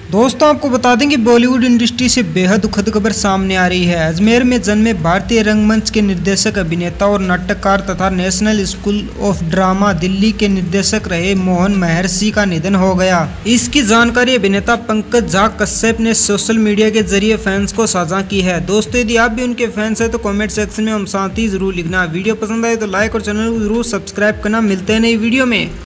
दोस्तों आपको बता दें कि बॉलीवुड इंडस्ट्री से बेहद दुखद खबर सामने आ रही है। अजमेर में जन्मे भारतीय रंगमंच के निर्देशक, अभिनेता और नाटककार तथा national school of drama Delhi के निर्देशक रहे मोहन महर्षि का निधन हो गया। इसकी जानकारी अभिनेता पंकज झा कश्यप ने सोशल मीडिया के जरिए फैंस को साझा की है। दोस्तों यदि आप भी उनके फैंस हैं तो कॉमेंट सेक्शन में हम साथ ही जरूर लिखना। वीडियो पसंद आए तो लाइक और चैनल को जरूर सब्सक्राइब करना। मिलते हैं नई वीडियो में।